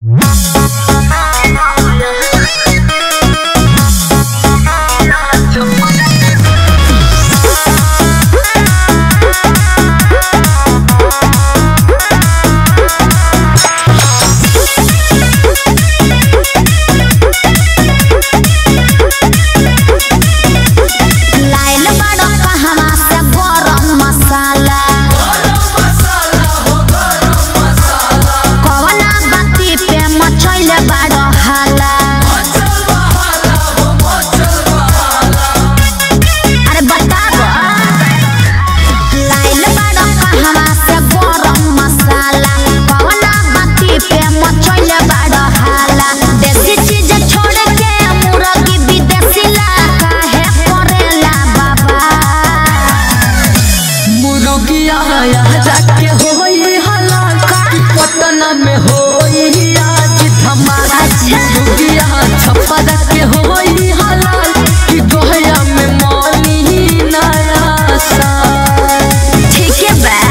में होई आज धमाका छप्पा के होई हलाल कि गोहया में मानी नया साल। ठीक है बा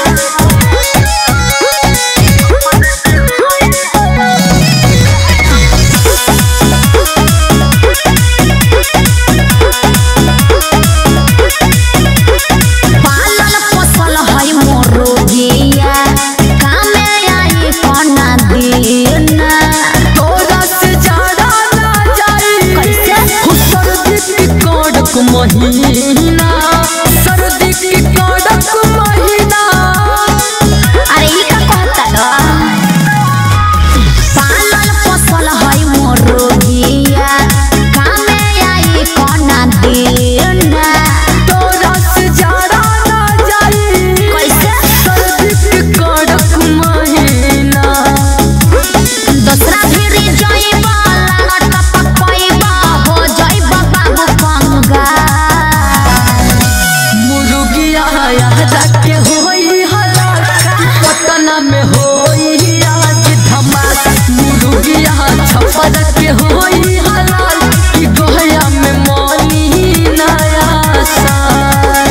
महीना सर्दी की कड़क महीना। अरे ई का कहता पालल फसल है मोरोगिया कामे आई कोना देना तोरा से जाड़ा ना जाई कैसे सर्दी की कड़क महीना। दूसरा फिर जाइबा लागत पपइबा हो जाइबा बाबू पंगा के होई हलाल पटना में होई आज धमाका। मुर्गिया छप्पा के होई हलाल कि गोहया में मानी नया साल।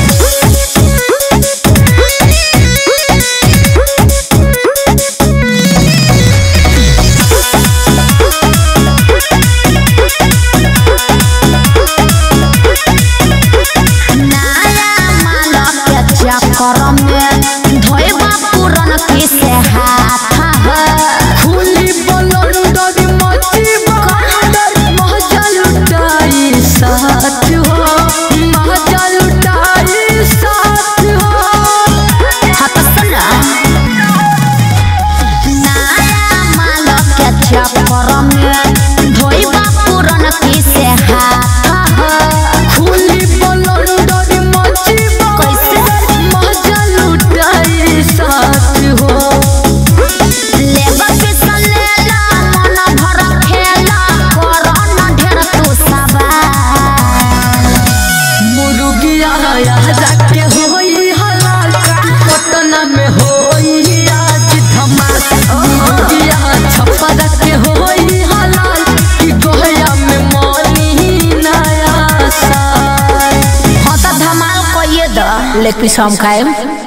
चक्कर में धोइबा पूरन की से हाथ खुली बलंदर मची बंदर महजा लुटाई साथ हो महजा लुटाई साथ हो। हाथ सुना नया माल के चक्कर में धोइबा पूरन की से हाथ खुली बलंदर मची के होई हलाल पटना में होई आज धमाका। मुर्गिया छप्पा के होई हलाल कि गोहया में मानी नया साल। हाँ तो धमाल कहिए द लेकिन हम खाएम।